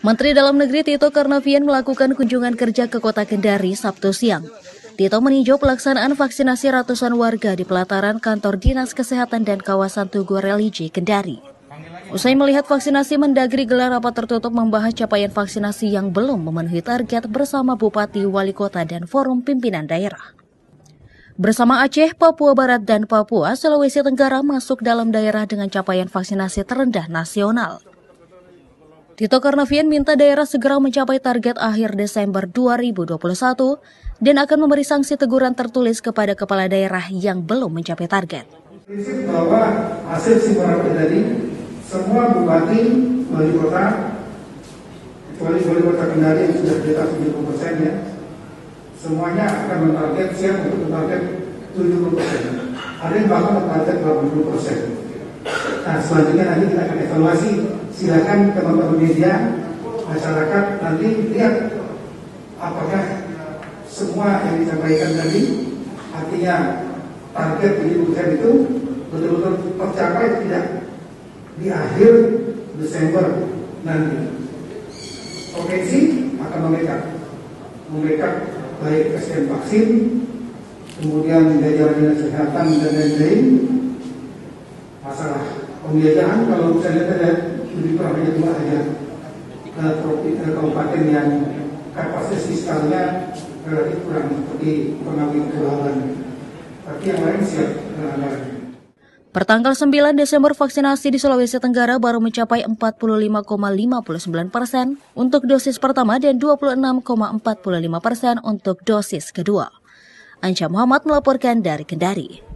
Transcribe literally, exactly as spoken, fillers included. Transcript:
Menteri Dalam Negeri Tito Karnavian melakukan kunjungan kerja ke Kota Kendari Sabtu siang. Tito meninjau pelaksanaan vaksinasi ratusan warga di pelataran kantor Dinas Kesehatan dan kawasan Tugu Religi Kendari. Usai melihat vaksinasi, Mendagri gelar rapat tertutup membahas capaian vaksinasi yang belum memenuhi target bersama Bupati, Wali Kota, dan Forum Pimpinan Daerah. Bersama Aceh, Papua Barat, dan Papua, Sulawesi Tenggara masuk dalam daerah dengan capaian vaksinasi terendah nasional. Tito Karnavian minta daerah segera mencapai target akhir Desember dua ribu dua puluh satu dan akan memberi sanksi teguran tertulis kepada kepala daerah yang belum mencapai target. Prinsip bahwa hasil simulasi Kendari, semua bupati, wali kota, kecuali wali kota Kendari yang sudah di atas tujuh puluh persen ya, semuanya akan mentarget siap untuk mentarget tujuh puluh persen. Ada yang bahkan mentarget delapan puluh persen. Nah, selanjutnya nanti kita akan evaluasi. Silakan teman-teman media, masyarakat nanti lihat apakah semua yang disampaikan tadi, artinya target tujuh puluh persen itu betul-betul tercapai tidak di akhir Desember nanti. Provinsi akan membackup, membackup baik S D M vaksin, kemudian jajaran dinas kesehatan dan lain-lain. Masalah pembiayaan kalau saya lihat ada lebih kurang hanya dua saja kabupaten yang kapasitas fiskalnya relatif kurang seperti Konawe Kepulauan. Tapi yang lain siap anggaran. Pertanggal sembilan Desember vaksinasi di Sulawesi Tenggara baru mencapai empat puluh lima koma lima sembilan persen untuk dosis pertama dan dua puluh enam koma empat lima persen untuk dosis kedua. Anca Muhammad melaporkan dari Kendari.